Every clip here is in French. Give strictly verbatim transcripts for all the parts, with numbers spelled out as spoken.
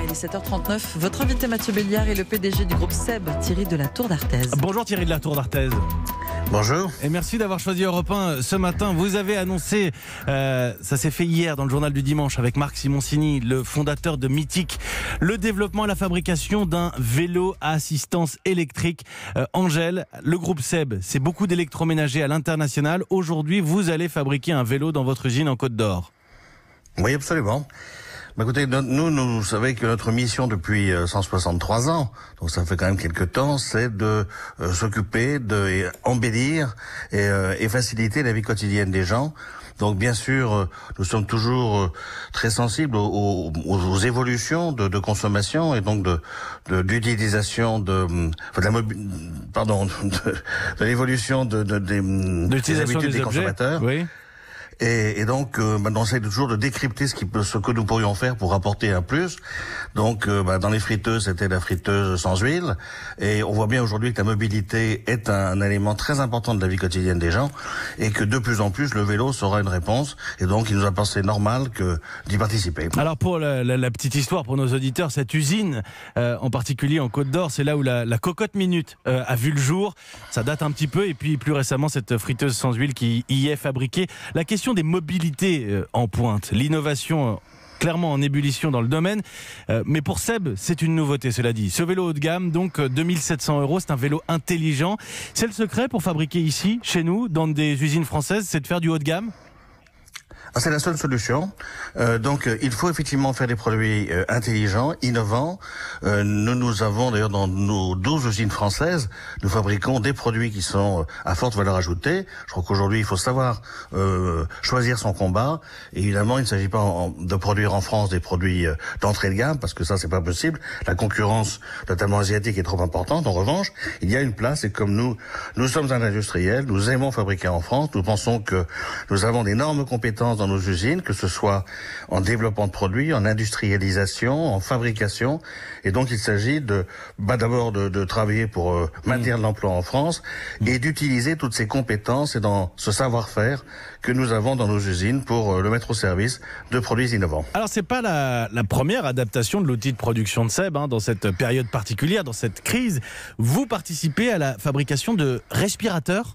Il est sept heures trente-neuf. Votre invité Mathieu Béliard est le P D G du groupe Seb, Thierry de la Tour d'Arthez. Bonjour Thierry de la Tour d'Arthez. Bonjour. Et merci d'avoir choisi Europe un ce matin. Vous avez annoncé, euh, ça s'est fait hier dans le journal du dimanche avec Marc Simoncini, le fondateur de Mythic, le développement et la fabrication d'un vélo à assistance électrique. Euh, Angèle, le groupe Seb, c'est beaucoup d'électroménager à l'international. Aujourd'hui, vous allez fabriquer un vélo dans votre usine en Côte d'Or. Oui, absolument. Bah, écoutez, nous, nous, vous savez que notre mission depuis cent soixante-trois ans, donc ça fait quand même quelques temps, c'est de euh, s'occuper, de et embellir et, euh, et faciliter la vie quotidienne des gens. Donc bien sûr, euh, nous sommes toujours euh, très sensibles aux, aux, aux évolutions de, de consommation et donc de, de d'utilisation de, enfin, de la mobi- pardon, de, de l'évolution de, de, des, des habitudes des, des consommateurs. Oui. Et, et donc, euh, bah, on essaie toujours de décrypter ce, qui peut, ce que nous pourrions faire pour apporter un plus. Donc, euh, bah, dans les friteuses, c'était la friteuse sans huile. Et on voit bien aujourd'hui que la mobilité est un, un élément très important de la vie quotidienne des gens. Et que de plus en plus, le vélo sera une réponse. Et donc, il nous a pensé normal que d'y participer. Alors, pour la, la, la petite histoire, pour nos auditeurs, cette usine, euh, en particulier en Côte d'Or, c'est là où la, la cocotte minute euh, a vu le jour. Ça date un petit peu. Et puis, plus récemment, cette friteuse sans huile qui y est fabriquée. La question des mobilités en pointe, l'innovation clairement en ébullition dans le domaine, mais pour Seb c'est une nouveauté, cela dit. Ce vélo haut de gamme, donc deux mille sept cents euros, c'est un vélo intelligent. C'est le secret pour fabriquer ici, chez nous, dans des usines françaises, c'est de faire du haut de gamme? Ah, c'est la seule solution. Euh, donc, euh, il faut effectivement faire des produits euh, intelligents, innovants. Euh, nous, nous avons d'ailleurs dans nos douze usines françaises, nous fabriquons des produits qui sont euh, à forte valeur ajoutée. Je crois qu'aujourd'hui, il faut savoir euh, choisir son combat. Et évidemment, il ne s'agit pas en, de produire en France des produits euh, d'entrée de gamme, parce que ça, c'est pas possible. La concurrence, notamment asiatique, est trop importante. En revanche, il y a une place. Et comme nous, nous sommes un industriel, nous aimons fabriquer en France. Nous pensons que nous avons d'énormes compétences dans nos usines, que ce soit en développement de produits, en industrialisation, en fabrication. Et donc, il s'agit de, bah, d'abord de, de travailler pour euh, maintenir mmh. l'emploi en France et d'utiliser toutes ces compétences et dans ce savoir-faire que nous avons dans nos usines pour euh, le mettre au service de produits innovants. Alors, c'est pas la, la première adaptation de l'outil de production de Seb, hein, dans cette période particulière, dans cette crise. Vous participez à la fabrication de respirateurs?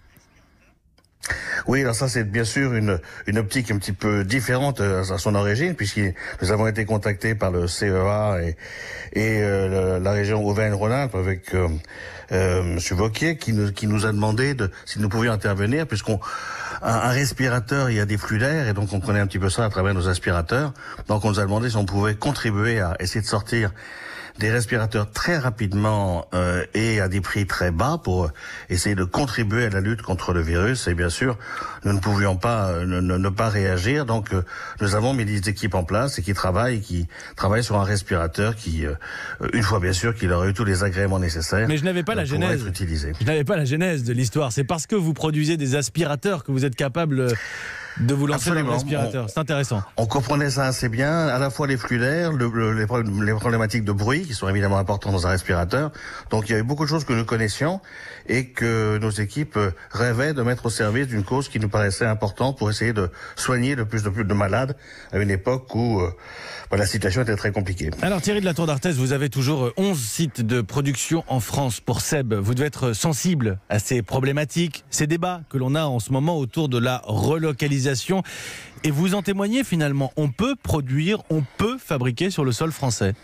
Oui, alors ça c'est bien sûr une une optique un petit peu différente à son origine, puisque nous avons été contactés par le C E A et et euh, la région Auvergne-Rhône-Alpes avec euh, euh, Monsieur Wauquiez qui nous qui nous a demandé de si nous pouvions intervenir, puisqu'on un, un respirateur, il y a des flux d'air et donc on connaît un petit peu ça à travers nos aspirateurs. Donc on nous a demandé si on pouvait contribuer à essayer de sortir des respirateurs très rapidement euh, et à des prix très bas pour essayer de contribuer à la lutte contre le virus. Et bien sûr, nous ne pouvions pas euh, ne, ne pas réagir. Donc, euh, nous avons mis des équipes en place et qui travaillent, qui travaillent sur un respirateur qui, euh, une fois bien sûr qu'il aurait eu tous les agréments nécessaires. Mais je n'avais pas la genèse. Je n'avais pas la genèse de l'histoire. C'est parce que vous produisez des aspirateurs que vous êtes capable de vous lancer Absolument. dans l'aspirateur. C'est intéressant. On comprenait ça assez bien, à la fois les flux d'air, le, le, les, les problématiques de bruit qui sont évidemment importantes dans un respirateur. Donc il y avait beaucoup de choses que nous connaissions et que nos équipes rêvaient de mettre au service d'une cause qui nous paraissait importante pour essayer de soigner de plus de plus de malades à une époque où euh, bah, la situation était très compliquée. Alors Thierry de la Tour d'Arthez, vous avez toujours onze sites de production en France pour Seb. Vous devez être sensible à ces problématiques, ces débats que l'on a en ce moment autour de la relocalisation. Et vous en témoignez finalement, on peut produire, on peut fabriquer sur le sol français.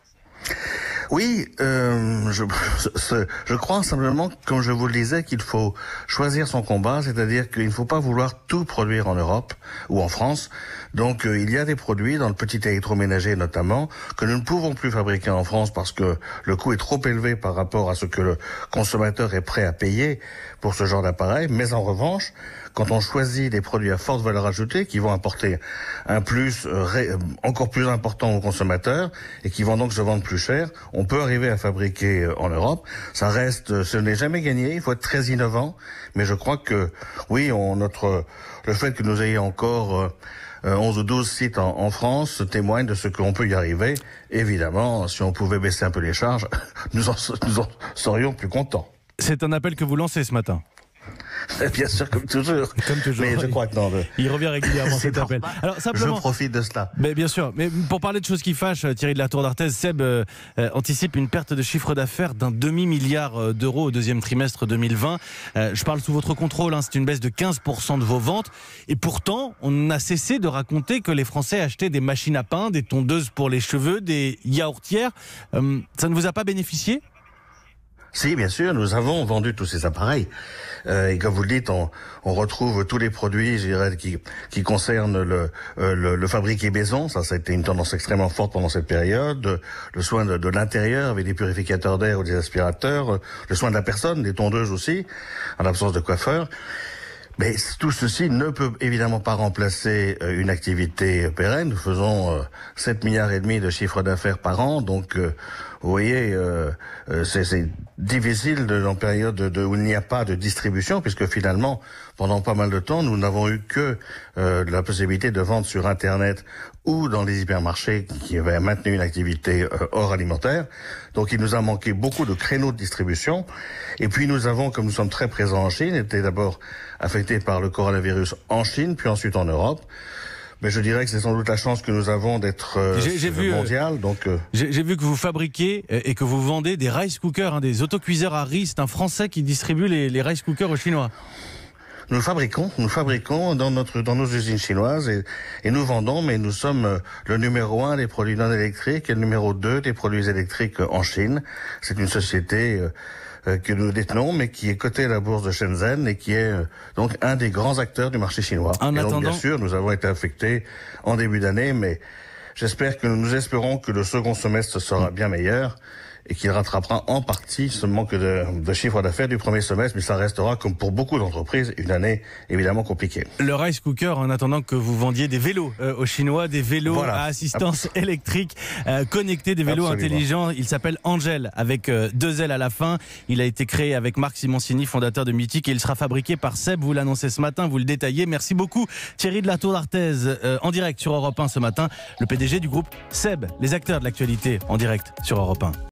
Oui, euh, je, je, je crois simplement, comme je vous le disais, qu'il faut choisir son combat, c'est-à-dire qu'il ne faut pas vouloir tout produire en Europe ou en France. Donc euh, il y a des produits, dans le petit électroménager notamment, que nous ne pouvons plus fabriquer en France parce que le coût est trop élevé par rapport à ce que le consommateur est prêt à payer pour ce genre d'appareil. Mais en revanche, quand on choisit des produits à forte valeur ajoutée qui vont apporter un plus euh, ré, encore plus important aux consommateurs et qui vont donc se vendre plus cher, on peut arriver à fabriquer en Europe. Ça reste, ce n'est jamais gagné, il faut être très innovant, mais je crois que oui, on, notre, le fait que nous ayons encore euh, onze ou douze sites en, en France témoigne de ce qu'on peut y arriver. Évidemment, si on pouvait baisser un peu les charges, nous en, nous en serions plus contents. C'est un appel que vous lancez ce matin. Bien sûr, comme toujours. Comme toujours. Mais je crois que non. Le... Il revient régulièrement cet appel. Alors simplement, je profite de cela. Mais bien sûr. Mais pour parler de choses qui fâchent, Thierry de la Tour d'Artaise, Seb euh, euh, anticipe une perte de chiffre d'affaires d'un demi-milliard d'euros au deuxième trimestre deux mille vingt. Euh, je parle sous votre contrôle. Hein, c'est une baisse de quinze pour cent de vos ventes. Et pourtant, on a cessé de raconter que les Français achetaient des machines à pain, des tondeuses pour les cheveux, des yaourtières. Euh, ça ne vous a pas bénéficié ? Si, bien sûr, nous avons vendu tous ces appareils. Euh, et comme vous le dites, on, on retrouve tous les produits, je dirais, qui, qui concernent le, euh, le, le fabriqué maison. Ça, ça a été une tendance extrêmement forte pendant cette période. Le soin de, de l'intérieur avec des purificateurs d'air ou des aspirateurs. Le soin de la personne, des tondeuses aussi, en l'absence de coiffeurs. Mais tout ceci ne peut évidemment pas remplacer une activité pérenne. Nous faisons euh, sept milliards et demi de chiffre d'affaires par an, donc euh, vous voyez, euh, c'est, c'est difficile de, en période de, de, où il n'y a pas de distribution, puisque finalement, pendant pas mal de temps, nous n'avons eu que euh, la possibilité de vendre sur Internet ou dans les hypermarchés qui avaient maintenu une activité euh, hors alimentaire. Donc il nous a manqué beaucoup de créneaux de distribution. Et puis nous avons, comme nous sommes très présents en Chine, été d'abord affectés par le coronavirus en Chine, puis ensuite en Europe. Mais je dirais que c'est sans doute la chance que nous avons d'être euh, j'ai, j'ai vu, mondial. Donc, euh... j'ai, j'ai vu que vous fabriquez et que vous vendez des rice cookers, hein, des autocuiseurs à riz. C'est un Français qui distribue les, les rice cookers aux Chinois. Nous fabriquons, nous fabriquons dans notre, dans nos usines chinoises et, et nous vendons, mais nous sommes le numéro un des produits non électriques et le numéro deux des produits électriques en Chine. C'est une société euh, euh, que nous détenons, mais qui est cotée à la bourse de Shenzhen et qui est euh, donc un des grands acteurs du marché chinois. En et attendant... donc, bien sûr, nous avons été affectés en début d'année, mais j'espère que nous espérons que le second semestre sera bien meilleur et qu'il rattrapera en partie ce manque de, de chiffre d'affaires du premier semestre, mais ça restera, comme pour beaucoup d'entreprises, une année évidemment compliquée. Le rice cooker, en attendant que vous vendiez des vélos euh, aux Chinois, des vélos voilà. à assistance Absol- électrique euh, connectés, des vélos Absolument. intelligents. Il s'appelle Angel, avec euh, deux L à la fin. Il a été créé avec Marc Simoncini, fondateur de Mythique, et il sera fabriqué par Seb. Vous l'annoncez ce matin, vous le détaillez. Merci beaucoup Thierry de la Tour d'Artaise, euh, en direct sur Europe un ce matin. Le P D G du groupe Seb, les acteurs de l'actualité en direct sur Europe un.